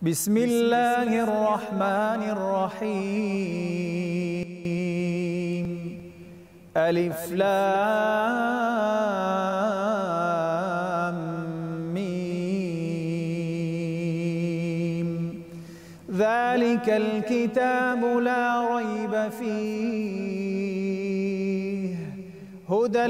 بسم الله الرحمن الرحيم ألف لام ميم ذلك الكتاب لا ريب فيه هدى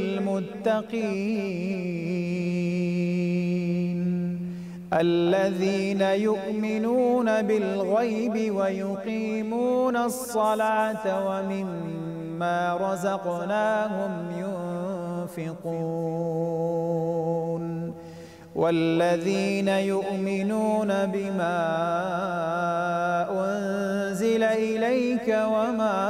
للمتقين الذين يؤمنون بالغيب ويقيمون الصلاة ومما رزقناهم ينفقون والذين يؤمنون بما أنزل إليك وما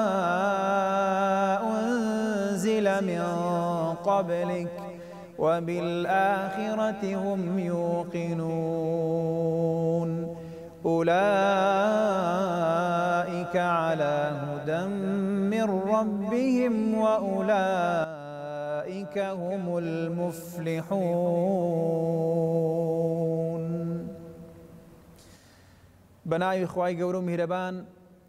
أنزل من قبلك وبالآخرة هم يوقنون أولئك على هدى من ربهم وأولئك هم المفلحون. بناوی خوای گەورە و میهرەبان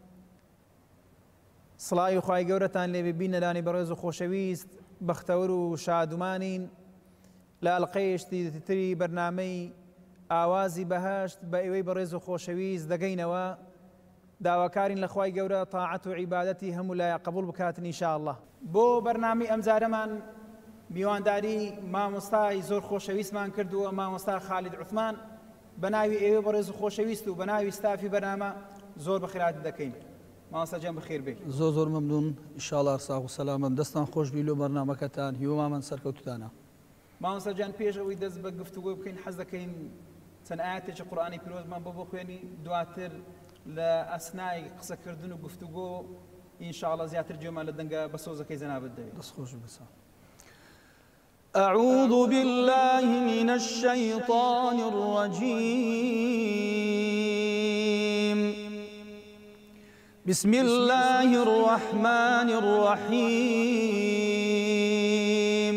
سڵاوی خوای گەورەتان لێ ببینە لانی بەڕێز و خۆشەویست بەختەوەر و شادومانین لە ئەڵقەیەشتی تری بەرنامەی ئاوازی بەهەشت بە ئێوەی بەڕێز و خۆشەویست دەگەینەوە داواکارین لە خوای گەورە تاعەت و عیبادەتی هەموو لایە قبول بکاتن ئینشاءالله. بۆ بەرنامەی ئەمجارەمان میوانداری مامۆستای زۆر خۆشەویستمان کردووە مامۆستا خالید عوثمان بە ناوی ئێوە بەڕێز و خۆشەویست و بە ناوی ستافی بەرنامە زۆر بەخێرات دەکەین. مامۆستا گیان بەخێر بێ. زۆر مەمنون ئینشاءالله ساغ و سەلامەت دەستان خۆش بی لۆ بەرنامەکەتان هیوامە سەرکەوتوتانە. مامۆستا گیان پێش ئەوەی دەست بە گفتوگۆ بکەین حەز دەکەین چەند ئاەتێکی قورئانی پیرۆزمان بۆ بخوێنی دواتر لە ئەسنای قسەکردن و گفتوگۆ ئینشاءالله زیاتر گوێمان لە دەنگە بە سۆزەکەی جەنابەت دەوێت. دەست خۆش بسە. أعوذ بالله من الشيطان الرجيم بسم الله الرحمن الرحيم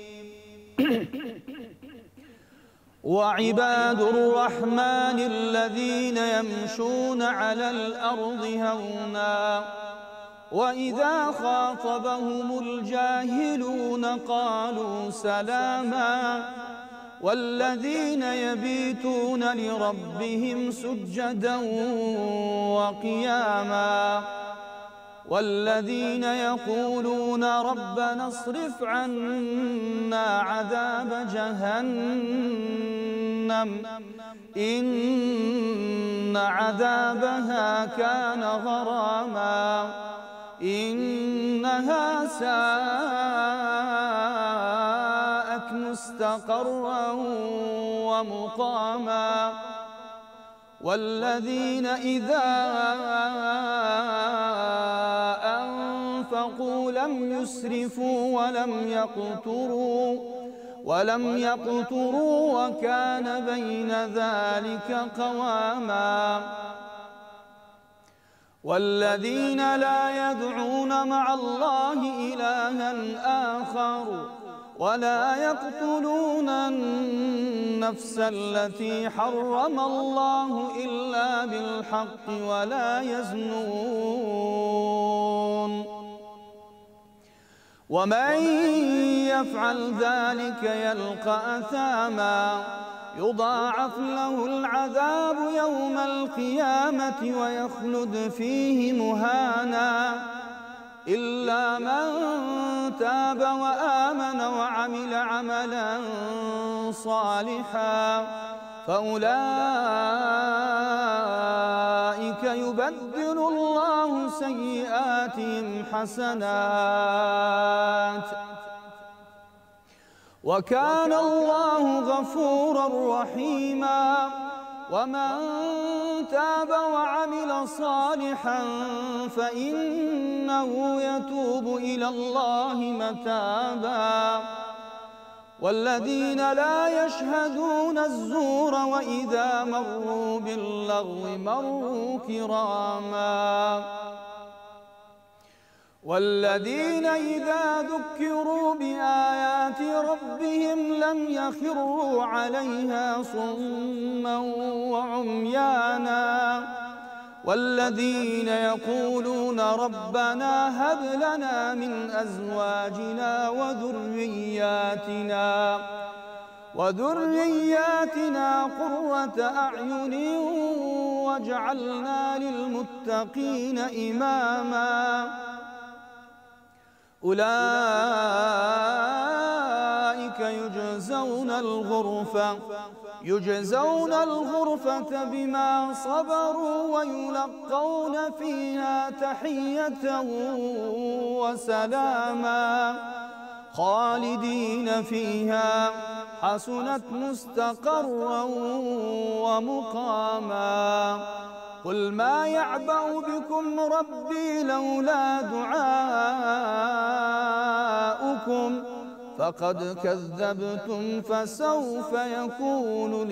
وعباد الرحمن الذين يمشون على الأرض هونا وإذا خاطبهم الجاهلون قالوا سلاما والذين يبيتون لربهم سجدا وقياما والذين يقولون ربنا اصرف عنا عذاب جهنم إن عذابها كان غراما إنها ساءت مستقرا ومقاما والذين إذا أنفقوا لم يسرفوا ولم يقتروا وكان بين ذلك قواما والذين لا يدعون مع الله إلها آخر ولا يقتلون النفس التي حرم الله إلا بالحق ولا يزنون ومن يفعل ذلك يلقى أثاما يضاعف له العذاب يوم القيامة ويخلد فيه مهانا إلا من تاب وآمن وعمل عملا صالحا فأولئك يبدل الله سيئاتهم حسنات وكان الله غفورا رحيما ومن تاب وعمل صالحا فإنه يتوب إلى الله متابا والذين لا يشهدون الزور وإذا مروا باللغو مروا كراما والذين إذا ذكروا بآيات ربهم لم يخروا عليها صما وعميانا والذين يقولون ربنا هب لنا من أزواجنا وذرياتنا قرة أعين واجعلنا للمتقين إماما أولئك يجزون الغرفة بما صبروا ويلقون فيها تحية وسلاما خالدين فيها حسنت مستقرا ومقاما قل ما يعبأ بكم ربي لولا دعاؤكم فقد كذبتم فسوف يكون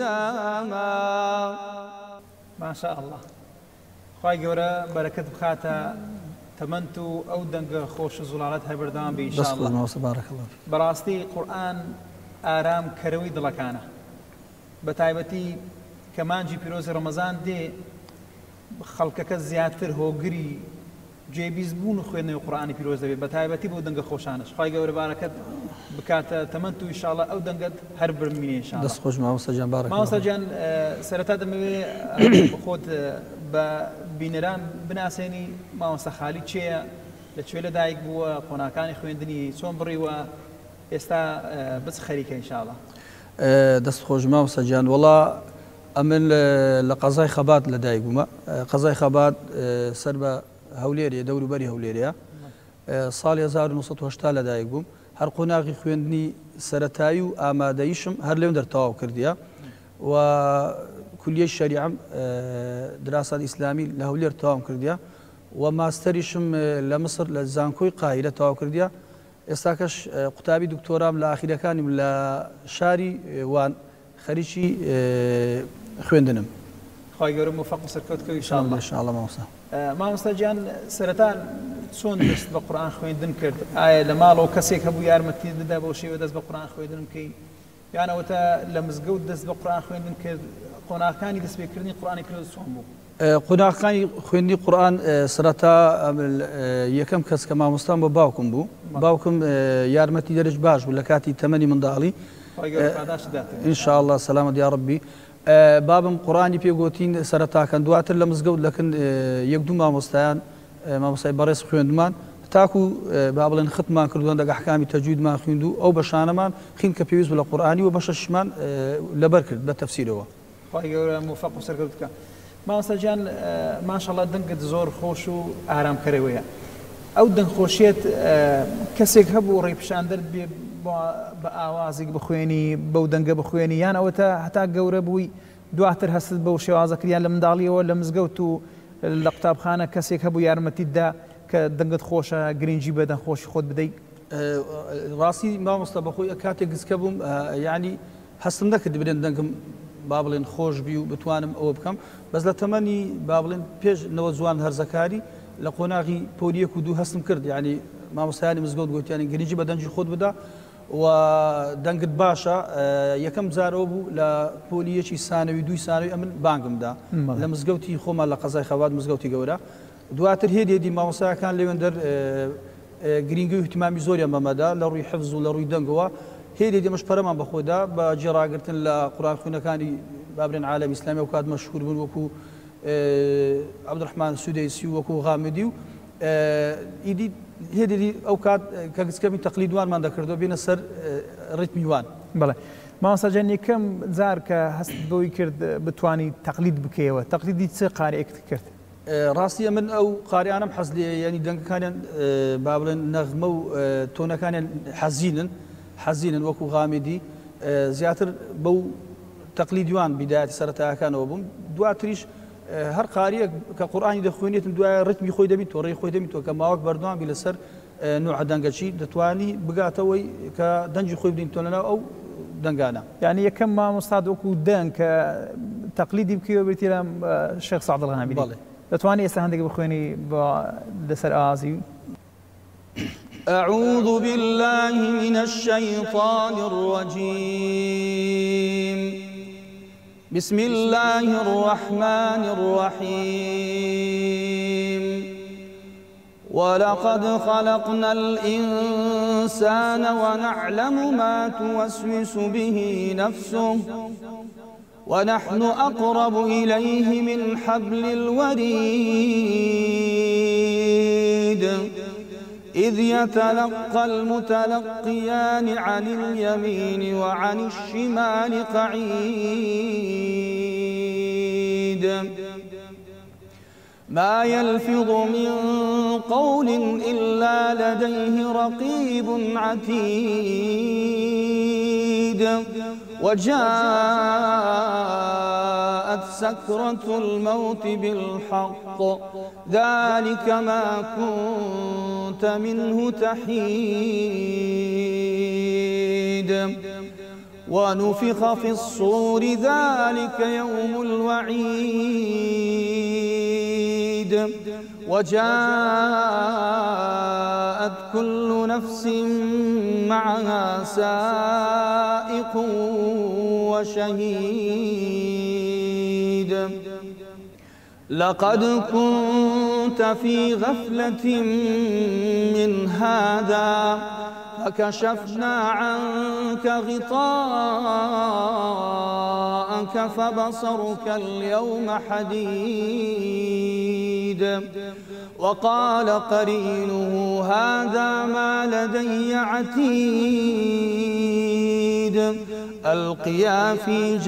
لزاما. ما شاء الله. خواهی گەورە بەرەکەت بخاتە تەمەند و ئەو دەنگە خۆش و زوڵالەت هەر بەردەوام بێ ئینشاءالله. بەڕاستی قورئان ئارام کەرەوەی دڵەکانە، بە تایبەتی کە مانجی پیرۆزی ڕەمەزان دێ خەڵکەکە زیاتر هۆگری جێبیزبوون و خوێندنەوەی قورئانی پیرۆز دەبێت، بە تایبەتی بۆ دەنگە خۆشانش. خی گەورە بارەکەت بکاتە تەمەند و ئینشاءالله ئەو دەنگت هەر برمینێ ئینشاءالله. دەست خۆش مامۆستا جان بارەکە. مامۆستا جان سەرەتا دەمەوێت خۆت بە بینەران بناسێنی. مامۆستا خالید چێیە؟ لەکوێ لەدایک بووە؟ قۆناکانی خوێندنی چۆن بڕیوە؟ ئێستا بچ خەریکە ئینشاءالله. دەست خۆش مامۆستا جان. وەڵا ئەمن لە قەزای خەبات لەدایک بوومە. قەزای خەبات سەر بە هەولێریە، دەوروبەری هەولێریە. ساڵی 1970 لەدایک بووم. هەر قۆناغی خوێندنی سەرەتایی و ئامادەیشم هەر لێم دەرتەواو کردیە و کولیەی شەریعەم دراسات ئیسلامی لە هەولێر تەواو کردیە و ماستەریشم لە مصر لە زانکۆی قاهیرە تەواو کردیە. ئێستاکەش قوتابی دکتۆرام لە ئاخیرەکانیم لە شاری وان خەریکی خوێندنم. خی گەورە موفق و سەرکەوتکە ئینشاءالله. ئینشاءالله مامۆستا. مامۆستا گیان سەرەتا چۆن دەست بە قورئان خوێندن کرد؟ ئایا لە ماڵەوە کەسێک هەبوو یارمەتی دەدا بۆ شێوە دەست بە قورئان خوێندن بکەی، یانەوەتە لە مزگەوت دەست بە قورئان خوێندن کرد؟ قۆناغەکانی دەستپێکردنی قورئانی پیرۆز چۆن بوو؟ قۆناغەکانی خوێندنی قورئان سەرەتا یەکەم کەس کە مامۆستام بۆ باوکم بوو. باوکم یارمەتی دەرج باش بوو لە کاتی تەمەنی منداڵی. ئینشاءالله سەلامەت یا ڕەبی. بابم قورئانی پێگوتین سەرەتاکەن، دواتر لە مزگەوت لەکن یەک دوو مامۆستایان مامۆستای بەڕێز خوێندمان تاکو با بڵێن ختمان کردووە دەگە ئەحکامی تەجویدمان خوێند و ئەو بەشانەمان خین کە پێویست بوو لە قورئانی و بەشەشمان لەبەر کرد بە تەفسیرەوە. خی گەورە موفق و سەرکەوت بکە. مامۆستا گیان ماشەڵڵا دەنگت زۆر خۆش و ئارامکەرەوەیە. ئەو دەنگخۆشیێت کەسێک هەبوو ڕێپشاندەر بێ بە ئاوازێک بخوێنی، بەو دەنگە بخوێنی، یان ئەوەتە هەتا گەورە بووی دواتر هەست بەو شێوازەکریان لە منداڵیەوە لە مزگەوت و لە قوتابخانە کەسێک هەبوو یارمەتیتدا کە دەنگت خۆشە گرنگی بە دەنگخۆشی خۆت بدەیت؟ ڕاستی مامۆستا بەخۆی کاتێک گزکە بووم یعنی هەستم نەکرد برێن دەنگم با بڵێن خۆش بی و بتوانم ئەوە بکەم، بەس لە تەمەنی با بڵێن پێش نەوە جوان هەرزەکاری لە قۆناغی پۆلیەک و دوو هەستم کرد. یعنی مامۆستایانی مزگەوت گوتیانی گرنگی بە دەنگی خۆت بدە و دەنگت باشە. یەکەم جارەوە بوو لە پۆلیەکی سانەوی دوی سانەوی ئەمن بانگمدا لە مزگەوتی خۆمان لە قەزای خەبات مزگەوتی گەورە. دواتر هێدێدی مامۆستایەکان لەوێندەر گرنگی و احتیمامی زۆریان بەمەدا لە ڕووی حفز و لە ڕووی دەنگەوە. هێدێدی ئەمەش پەرەمان بەخۆدا بە جێڕاگرتن لە قورئان خوێنەکانی بابرێن عالەمی ئیسلامی و کات مەشهور بوون وەکو عەبدوڕەحمان سودەیسی و وەکو غامدی و ئیدی هێدێدی ئەو کات کە گچکەمی تەقلیدوانمان دەکردەوە بێنە سەر ڕیتمی وان. بەڵێ مامۆستا گیان یەکەم جار کە هەست بەوەی کرد بتوانی تەقلید بکەیەوە، تەقلیدی چ قارێکت کرد؟ ڕاستی من ئەو قاریانم حەز لێ، یعنی دەنگەکانیان با بڵێن نەغمە و تۆنەکانیان حەزینن وەکو غامدی زیاتر بەو تەقلیدیوان بیدایەتی سەرەتایەکانەوە بووم. دواتریش هەر قاریەک کە قورئانی دەخوێنێتن دوایە ڕتمی خۆی دەبیت و ڕێی خۆی دەبیتەوە کە ماوەک بەردەوام بی لەسەر نوع دەنگەچی دەتوانی بگاتەوەی کە دەنجی خۆی بدەین تۆ لەناو ئەو دەنگانە. یعنی یەکەم مامۆستا وەکو دەنگ کە تەقلیدی بکەوە بێتی لە شێخ سەعد الغامدی. دەتوانی ئێستا هەندێک بخوێنی لەسەر ئازی؟ أعوذ بالله من الشيطان الرجيم. بسم الله الرحمن الرحيم. ولقد خلقنا الإنسان ونعلم ما توسوس به نفسه ونحن أقرب إليه من حبل الوريد إذ يتلقى المتلقيان عن اليمين وعن الشمال قعيد ما يلفظ من قول إلا لديه رقيب عتيد وجاءت سكرة الموت بالحق ذلك ما كنت منه تحيد ونفخ في الصور ذلك يوم الوعيد وجاءت كل نفس معها سائق وشهيد لقد كنت في غفلة من هذا فكشفنا عنك غطاءك فبصرك اليوم حديد وقال قرينه هذا ما لدي عتيد ألقيا في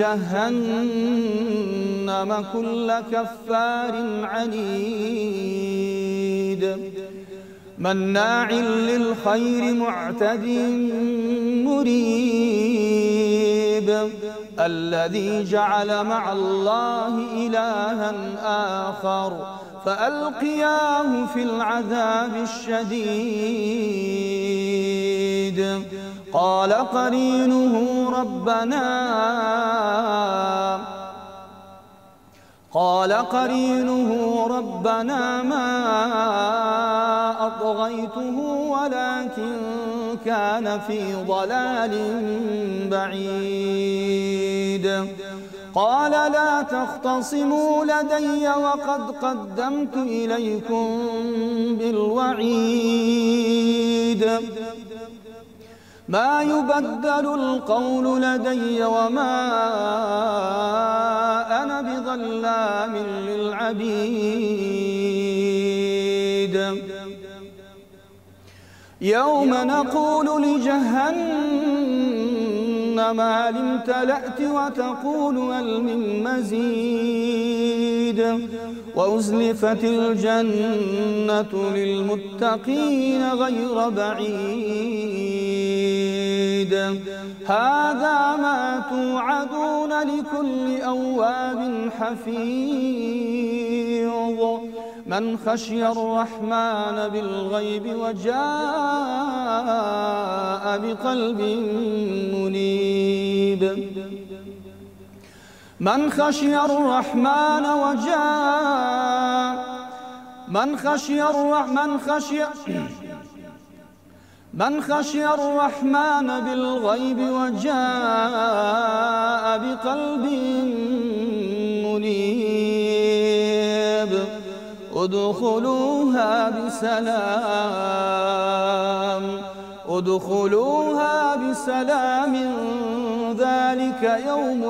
جهنم كل كفار عنيد مناع للخير معتد مريب الذي جعل مع الله إلها آخر فألقياه في العذاب الشديد قال قرينه ربنا ما أطغيته ولكن كان في ضلال بعيد قال لا تختصموا لدي وقد قدمت إليكم بالوعيد ما يبدل القول لدي وما أنا بظلام للعبيد يوم نقول لجهنم هل امتلأت وتقول هل من مزيد وأزلفت الجنة للمتقين غير بعيد هذا ما توعدون لكل أواب حفيظ من خشي الرحمن بالغيب وجاء بقلب منيب من خشي الرحمن بالغيب وجاء بقلب منيب ادخلوها بسلام ذلك يوم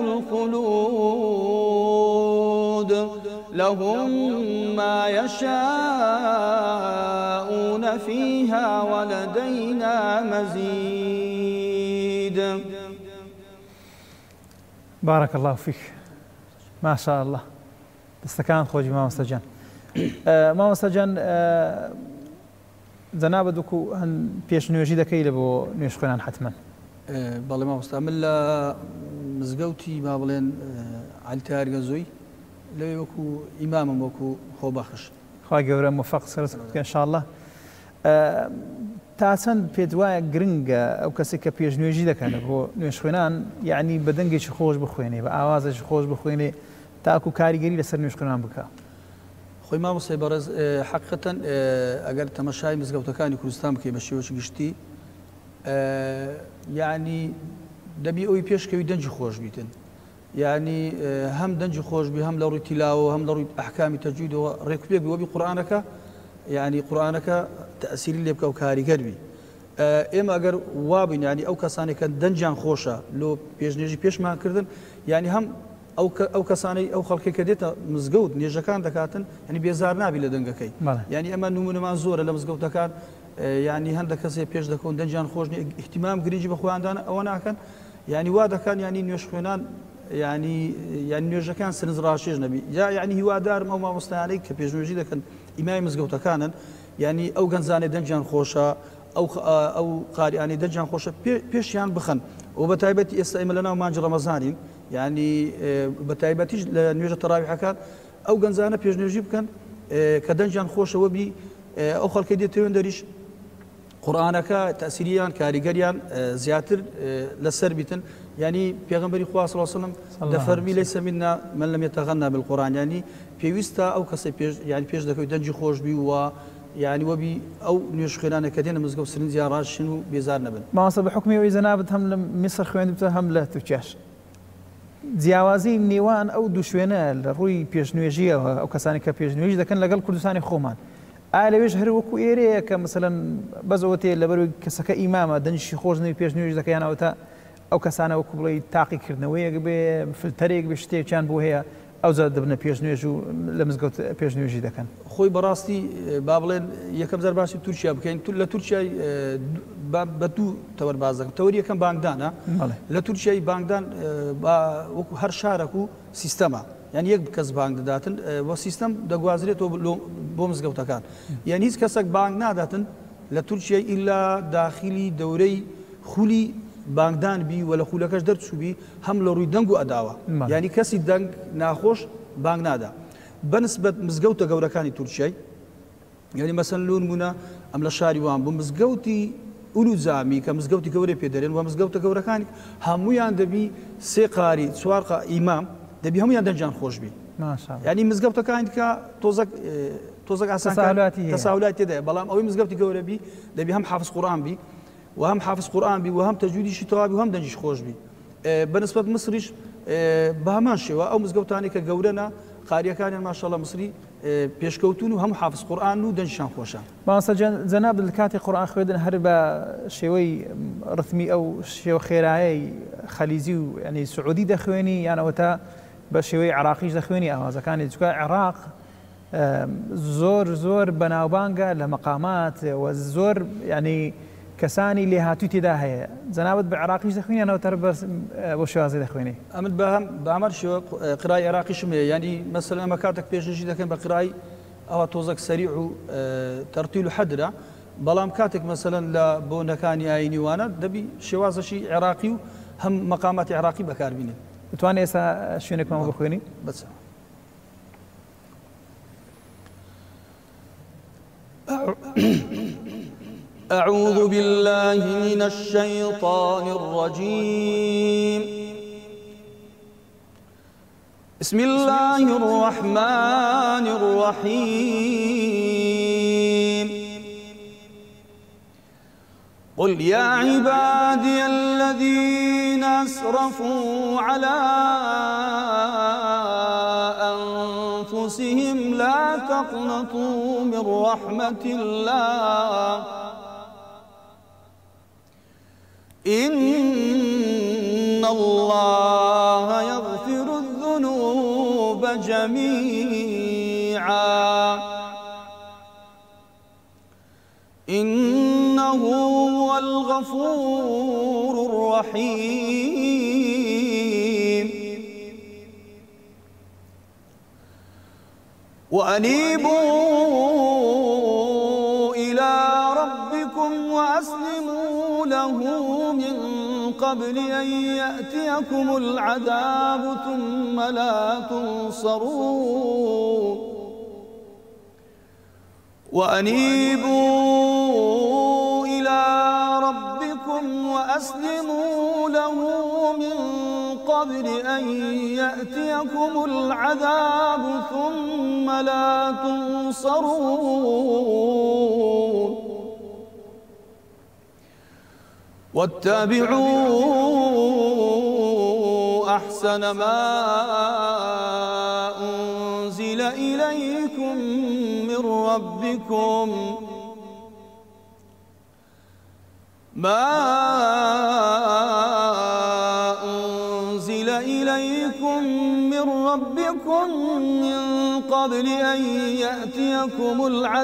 الخلود لهم ما يشاءون فيها ولدينا مزيد. بارك الله فيك ما شاء الله دستكان خوجی مامۆستا جان مامۆستا جان جەنابەت وەکو هەن پێشنوێژی دەکەی لە بۆ نوێژ خوێنان حتمما بەڵێ مامۆستا من لە مزگەوتی با بڵێن عەلی تایارگەزۆی لەوێ وەکو ئیمامم وەکو خۆبەخش خوا گەورە موفەق سەرت بکە ئینشاءالله تا چەند پێت وایە گرنگە ئەو کەسێک کە پێشنوێژی دەکەن بۆ نوێژ خوێنان یعنی بە دەنگێکی خۆش بخوێنێ بە ئاوازێکی خۆش بخوێنێ تاکو کاریگەری لەسەر نوێژ خوێنان بکە خۆی مامۆسای بەڕێز حەقیقەتەن ئەگەر تەماشای مزگەوتەکانی کوردستان بکەی بە شێوەیەکی گشتی یعنی دەبی ئەوی پێشکەوی دەنجی خۆش بیتن یعنی هەم دەنجی خۆش بی هەم لە ڕووی تیلاوە هەم لە ڕووی ئەحکامی تەجویدەوە ڕێکوپێک بی وەبی قورئانەکە یعنی قورئانەکە تەئسیری لێ بکە و کاریگەر بی ئێمە ئەگەر وابین ینی ئەو کەسانێک کە دەنجیان خۆشە لۆ پێشنێژی پێشمان کردن یعنی هەم ئەو کەسانەی ئەو خەڵکی کە دێتە مزگەوت نێژەکان دەکاتن ینی بێزار نابی لە دەنگەکەی ینی ئەمە نمونەمان زۆرە لە مزگەوتەکان ینی هەندێک کەسێ پێش دەکەون دەنجیان خۆش احتیمام گرنگی بە خۆیاندانە ئەوە ناکەن ینی وا دەکەن ینی نوێژ خوێنان ینی نوێژەکان سنز ڕاشێژ نەبی یا ینی هیوادارم ئەو مامۆستایانەی کە پێشنوێژی دەکەن ئیمای مزگەوتەکانن ینی ئەو گەنجانەی دەنجیان خۆشە ئەو قاریانی دەنجیان خۆشە پێشیان بخەن و بە تایبەتی ئێستا ئێمە لەناو مانجی ڕەمەزانین ینی بە تایبەتیش لە نوێژە تەراویحەکان ئەو گەنجانە پێشنوێژی بکەن کە دەنجیان خۆشەوە بی ئەو خەڵکی دێتەوێن دەریش قورئانەکە تەئسیریان کاریگەریان زیاتر لەسەر بیتن ینی پێغەمبەری خوا صلی الله علیه و سلم دەفەرمی لەیسە منا من لم يتغنى بالقرآن ینی پێویستە ئەو کەسەی پێش دەکەوێت دەنجی خۆش بی و يعني وبي أو نيوش خلانة كدينا مزقو سرين زيارات شنو بيزار نبن. ما وصل بحكمي وإذا نابت هم مصر خوين بتر هم لا تفشاش. زیاوازی نێوان ئەو دوو شوێنە لە ڕووی پێشنوێژیەوە ئەو کەسانی کە پێشنوێژی دەکەن لەگەڵ کوردستانی خۆمان. ئایا لەوێژ هەر وەکو ئێرەیە کە مەسەلەن بەزەوە تێ لەبەروی کەسەکە ئیمامە دەنجی خۆشنەوەی پێشنوێژ دەکەیانەوەتە ئەو کەسانە وەکو بڵێ تاقیکردنەوەیەک بێ فلتەرێک بێ شتێکیان بۆ هەیە ئەو زە دەبنە پێشنوێژ و لە مزگەوت پێشنوێژی دەکەن. خۆی بەڕاستی با بڵێن یەکەم زار باسی تورکیا بکەین لە تورکیای بە دوو تەوەر باز دەکەن. تەوەری یەکەم بانکدانە لە تورکیای بانکدان وەکو هەر شارێک و سیستەمە یعنی یەک کەس بانک دەداتن بۆ سیستەم دەگوازرێتەوە بۆ مزگەوتەکان یعنی هیچ کەسێک بانک ناداتن لە تورکیای ئیلا داخلی دەورەی خولی بانکدان بی و لە خولەکەش دەرچووبی هەم لە ڕووی دەنگ و ئەداوە یعنی کەسی دەنگ ناخۆش بانک نادا بەنسبەت مزگەوتە گەورەکانی تورکیای یعنی مەسەن لۆ نمونە ئەم لە شاری وان بوو مزگەوتی ئولوزامی کە مزگەوتی گەورەی پێدەرێن و مزگەوتە گەورەکانی هەمویان دەبی سێ قاری چوار ئیمام دەبی هەمویان دەنجیان خۆش بی یعنی مزگەوتەکانی کە تۆزەک ئاسان تەساهولاتی تێدایە بەڵام ئەوەی مزگەوتی گەورە بی دەبی هەم حافظ قورئان بی وهم حافظ قرآن بي وهم تجويدي شتوابي وهم دنجيش خوش بي بالنسبة مصريش بهمان شوا أو مزقوتاني كجورنا قارية كان ما شاء الله مصري بيشكوتون وهم حافظ قرآن ودنجشان خوشان. ما سجن زناب الكاتي قرآن خويدن هربا شوي رثمي أو شو خيراي خليزي يعني سعودي دخويني يعني وتا بشوي عراقي دخويني أو إذا كان يتوقع عراق زور بناوبانجا لمقامات وزور يعني كساني اللي هاتوتي تدا هي زنابت بعراقيش دخويني أنا وتربس وشوازي دخويني أمد بعمر شو قراءة عراقي شمية يعني مثلا مكاتك بيجي ده كان بقراءة أو توزك سريع ترتيل حدرة بلام كاتك مثلا لبونا كان يعيني وانا دبي شواز شيء عراقي هم مقامات عراقي بكاربيني تواني اسا شنك ما بخويني بس أعوذ بالله من الشيطان الرجيم بسم الله الرحمن الرحيم قل يا عبادي الذين أسرفوا على أنفسهم لا تقنطوا من رحمة الله إن الله يغفر الذنوب جميعا إنه هو الغفور الرحيم وأنيبوا إلى ربكم وأسلموا له من قبل أن يأتيكم العذاب ثم لا تنصرون وأنيبوا إلى ربكم وأسلموا له من قبل أن يأتيكم العذاب ثم لا تنصرون واتبعوا أحسن ما أنزل إليكم من ربكم من قبل أن يأتيكم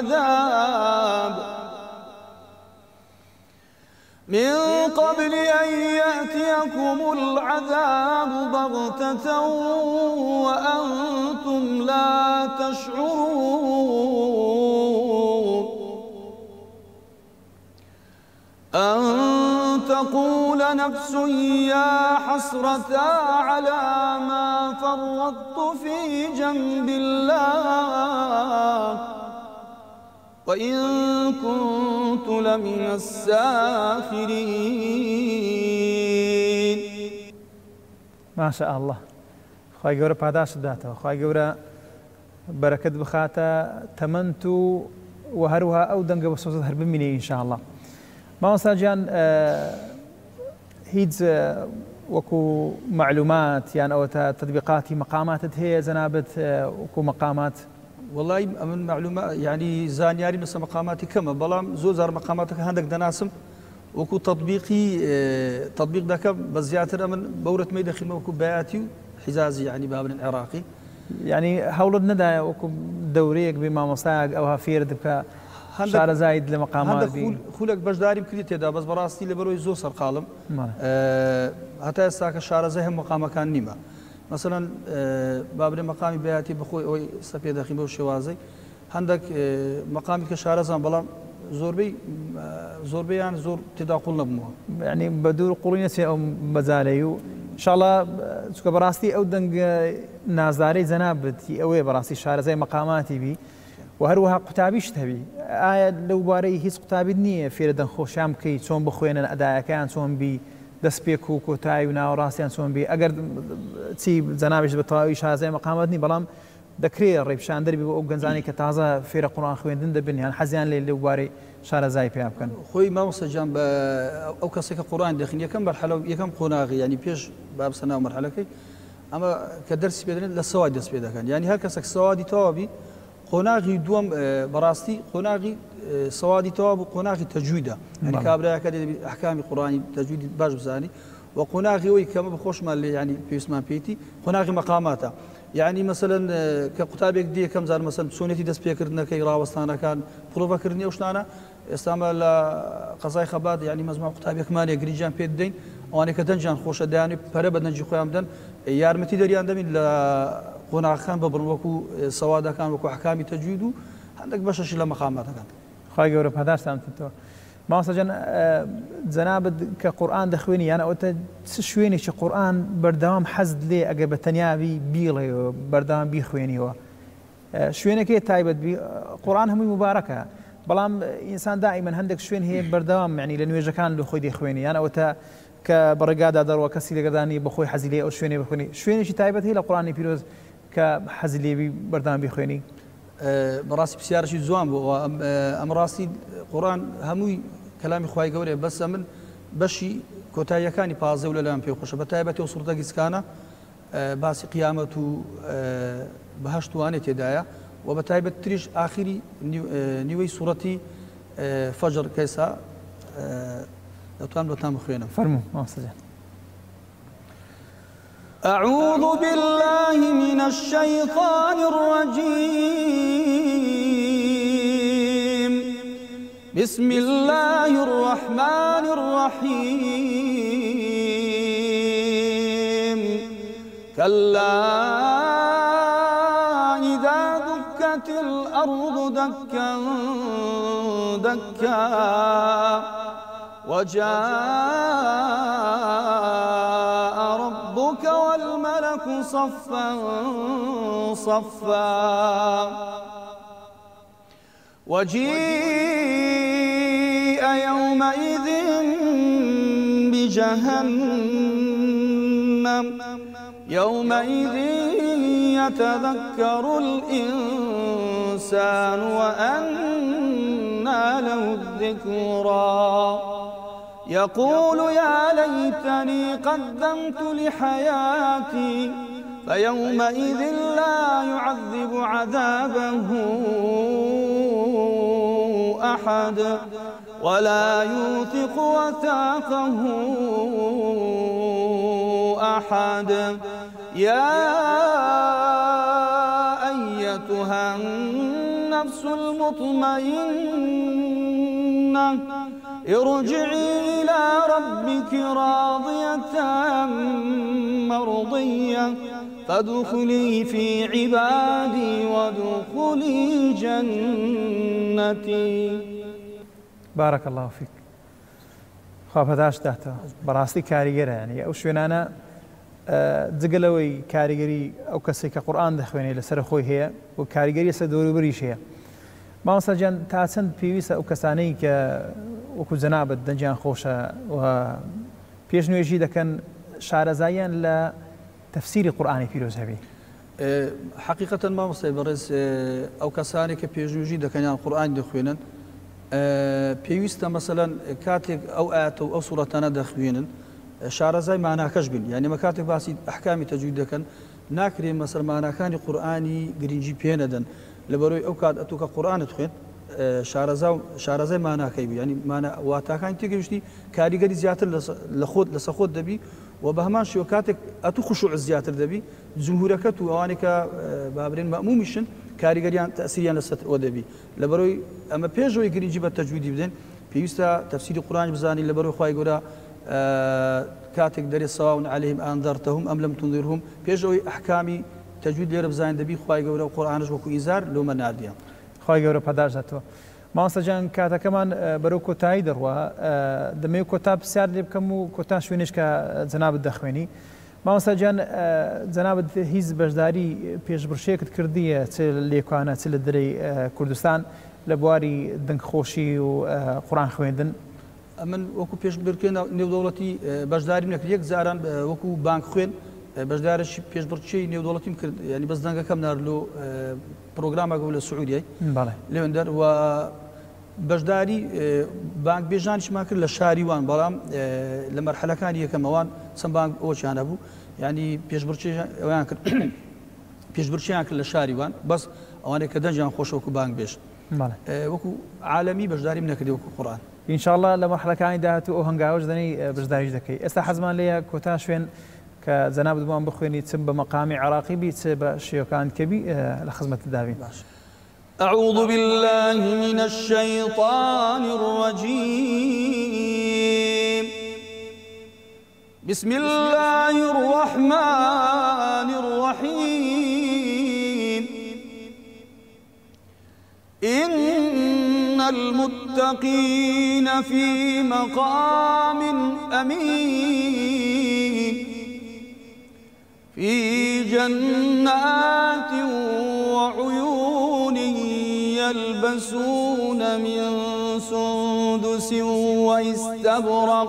العذاب بغتة وأنتم لا تشعرون أن تقول نفس يا حسرة على ما فرطت في جنب الله وإن كنت لمن الساخرين. ما شاء الله. خواهی گەورە پاداش بداتەوە، خواهی گەورە بەرەکەت بخاتە تەمەند و هەروەها ئەو دەنگە بە سۆزت هەر ببینێ ئینشاءالله. مامۆستا گیان هیچ وەکو معلومات یان ئەوەتە تطبیقاتی مەقاماتت هەیە جەنابەت وەکو مەقامات؟ والله من معلومات يعني زانياري مثل مقاماتي كما بلام زوزار مقاماتك هندك دناسم وكو تطبيق ذاك بزياتر من بورة ميدا خدمة وكو بياتي حجازي يعني باب العراقي يعني هولد ندى وكو دوريك بما مصاق او هافيرد بك شعر زايد لمقامات بي خلق بجداري بكريتي دا بس براستي لبروي زو سر قالم حتى يستاك شعر زيهم مقام كان نيمة مثلا بابر مقامي بياتي بخوي او سفيد خيمه وشوازي عندك مقامي كشارزان بلا زوربي يعني زور تداقلنا بموها يعني بدور قرينتي او مزاليو ان شاء الله سوك براستي او دنگ نازاري زنابتي او براستي شارزي مقاماتي بي وهروها قتابيش تبي لو باري هيس قتابي نيه فيردن خوشام كي چون بخوينا اداء كان چون بي دەستپێک و کۆتایی و ناوەڕاستیان چۆن بێ ئەگەر چی جەنابش بە تەواوی شازای مەقامەتنی بەڵام دەکرێت ڕێپشان دەربی بۆ ئەو گەنجانی کە تازە فێرە قورئان خوێندن دەبن یان حەزیان لێ لەو بارەی شارەزای پێیا بکەن. خۆی مامۆستا گیان بە ئەو کەسێک کە قورئان دەخوێن یەکەم مەرحەلە یەکەم قۆناغی ینی پێش بابسە ناو مەرحەلەکەی ئەمە کە دەرسی پێ دەدرێت لە سەواد دەست پێ دەکەن یعنی هەر کەسێک سەوادی تەواوی قۆناغی دووەم بەڕاستی قۆناغی سەوادی تەواو و قۆناغی تەجویدە یعنی کابرایەکە دەبێت ئەحکامی قورئانی تەجویدی باش بزانی وقناغي وي كما بخوش مال يعني بيسمان بيتي قناغي مقاماته يعني مثلا كقتابك دي كم زار مثلا سونيتي دس بيكرنا كي راوستانا كان بروفا كرني وشنانا استعمل قصاي خباد يعني مجموع قتابك مالي جريجان بيدين وانا كتنجان خوش داني بربد نجي خوامدن يارمتي دريان دمين لا قناغ كان ببروكو سوادا كان وكو احكامي تجويدو عندك بشش لا مقامات كان خاي يوروب هذا سامتو ما سجن جناب كقرآن دخويني أنا قلت شويني شو قرآن بردام حزد لي أجا بتنيابي بيله بردام بيخويني هو شويني كي تايبت بي قرآن هم مباركة بلام إنسان دائما عندك شوين هي بردام يعني لأنه يجا كان له خوي خويني أنا قلت كبرقادة در وكسي لقداني بخوي حزلي أو شويني بخويني شويني شي تايبت هي القرآن بيروز كحزلي بردام بيخويني براسي بسيارة شي زوان بو أم راسي قرآن هموي كلامي خواهي قوري بس من بشي كوتايا كاني بازي ولا لام بيخوش بتايبتي وصورتا قسكانا باسي قيامة بهشتواني تدايا وبتايبت تريش آخري نيوي صورتي فجر كيسا لطان بطان مخوينا فرمو سجن أعوذ بالله من الشيطان الرجيم بسم الله الرحمن الرحيم كلا إذا دكت الأرض دكا دكا وجاء ربك والملك صفا صفا وجيء يومئذ بجهنم يومئذ يتذكر الإنسان وأنى له الذكرى يقول يا ليتني قدمت لحياتي فيومئذ لا يعذب عذابه أحد ولا يوثق وثاقه أحد يا أيتها النفس المطمئنة ارجعي إلى ربك راضية مرضية فادخلي في عبادي وادخلي جنتي. بارك الله فيك. خاب هداش داتا براستي كاريجر يعني أو شوينانا جگەلەوەی کاریگەری ئەو کەسێک کە قورئان دەخوێنێت لەسەر خۆی هەیە و کاریگەری لەسەر دەوروبەریش هەیە. مامۆستا گیان تا چەند پێویستە ئەو کەسانەی کە وەکو جەنابەت دەنجیان خۆشە و پێشنوێژی دەکەن شارەزاییان لە تەفسیری قورئانی پیرۆز هەبێ؟ حقیقەتەن مامۆستای بەڕێز ئەو کەسانێک کە پێشنوێژی دەکەن قورئان دەخوێنن پێویستە مەسەلەن کاتێک ئەو ئاەتە و ئەو سوورەتانە دەخوێنن شارەزای ماناکەش بن، یعنی مە کاتێک باسی ئەحکامی تەجوید دەکەن ناکرێن مەسەر ماناکانی قورئانی گرنگی پێ نەدەن لەبەرەوەی ئەو کات ئەتوکە قورئانت خوێن شارەزای ماناکەی بوو، یعنی واتاکانی تێگەیشتی کاریگەری زیاتر لەسەر خۆت دەبی و بە هەمان شێوە کاتێک ئەتو خوشوع زیاتر دەبی جمهورەکەت و ئەوانێک کە بابرێن مەأمومیشن کاریگەریان تەسیریان لەسەرەوە دەبی لەبەرەوەی ئەمە پێشەوەی گرنگی بە تەجویدی بدەن پێویستە تەفسیری قورئان بزانی لەبەرەوەی خوای گەورە كاتك دري سواء عليهم أنذرتهم أم لم تنذرهم بيجوا أحكامي تجويد ليرب زين دبي خواي جورا القرآن وكو إزار لو من ناديا خواي جورا بدارجته ما سجان كاتا كمان بروكو تايدر و دمي كتاب سير لي بكمو كتاب شوينش كجناب الدخويني ما سجان جناب هيز بجداري بيش برشيك كردية اللي كانت للدري كردستان لبواري دنك خوشي وقرآن خويندن من وەکو پێش برکێن نێودەوڵەتی بەشداری نەکرد یەک زاران وەکو بانک خوێن بەشدارشی پێشبڕکێی نێودەوڵەتیم کرد ینی بەس دەنگەکەم ناردلۆ پرۆگرامێک لە سعودیای لێوێندەر و بەشداری بانک بێژانیشمان کرد لە شاریوان بەڵام لە مەرحەلەکانی یەکەمەوان چەند بانک ئەوەیان هەبوو ینی پێشبڕکێیان کرد پێشبڕکێیان کرد لە شاریوان بەس ئەوانێک کە دەنجیان خۆش وەکو بانک بێش وەکو عالەمی بەشداریم نەکردی وەکو قورئان إن شاء الله لما حلقة دهاتو أو هنجاوج دني بجداريج دكي استحزمان ليا كوتاشين كزناب دبان بخويني تسب مقامي عراقي بي تسب شيوكان كبي لخدمة الدافين. أعوذ بالله من الشيطان الرجيم. بسم الله الرحمن الرحيم. إن المتقين في مقام أمين في جنات وعيون يلبسون من سندس واستبرق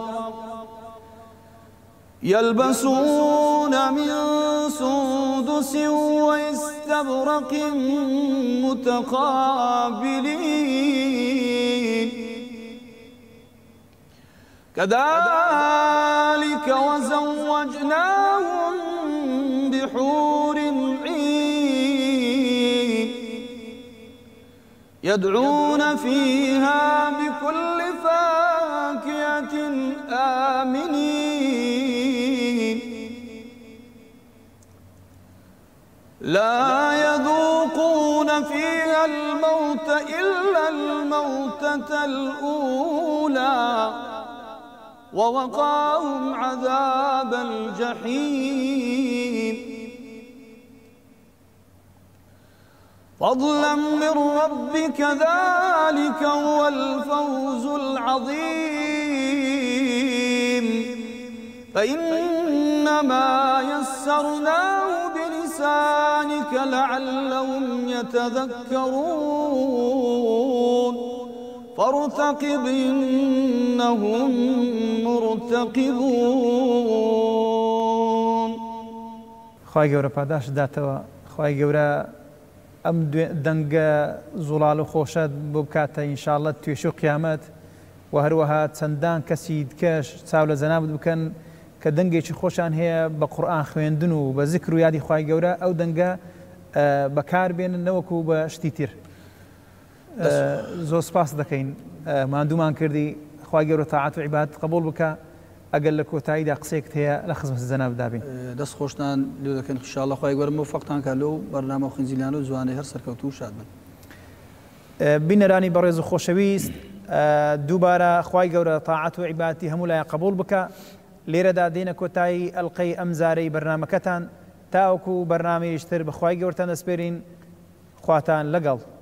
واستبرق متقابلين كذلك وزوجناهم بحور عين يدعون فيها بكل فاكهة آمنين لا يذوقون فيها الموت إلا الموتة الأولى ووقاهم عذاب الجحيم فضلا من ربك ذلك هو الفوز العظيم فإنما يسرناه بلسانك لعلهم يتذكرون فارتقب إنهم مرتقبون خوای گەورە پاداش داتەوە خوای گەورە ئەم دەنگە زوڵاڵ و خۆشەت بۆ بکاتە ئینشاءڵڵە توێش و قیامەت و هەروەها چەندان کەسی دیکەش چاو لە زەنابت بکەن کە دەنگێکی خۆشیان هەیە بە قورئان خوێندن و بە زیکر و یادی خوای گەورە ئەو دەنگە بەکاربێنن نەوەکو بە شتی تر. زۆر سپاس دەکەین ماندوومان کردی خوای گەورە تاعات و عیبادەت قبول بکە ئەگەر لە کۆتاییدا قسەیەکت هەیە لە خزمەت جەنابدا بین. دەست خۆشتان لێ دەکەن انشاءالله خوای گەورە موفقتان کات لەو بەرنامە خنجیلانە و جوانەی هەر سەرکەوتوو و شاد بن. بینەرانی بەڕێز و خۆشەویست دووبارە خوای گەورە تاعات و عیبادەتی هەموو لایە قبول بکە. لێرەدا دێنە کۆتایی ئەڵقەی ئەم زارەی بەرنامەکەتان تاوەکو بەرنامەیەشتر بە خوای گەورەتان دەسپێرین خواتان لەگەڵ.